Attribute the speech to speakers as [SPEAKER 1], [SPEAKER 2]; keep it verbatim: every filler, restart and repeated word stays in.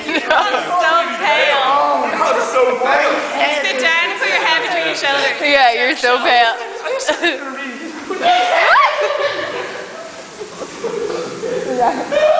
[SPEAKER 1] so pale.
[SPEAKER 2] I'm so pale.
[SPEAKER 1] Sit down and put your head between your shoulders.
[SPEAKER 3] Yeah, you're so pale.
[SPEAKER 2] Yeah.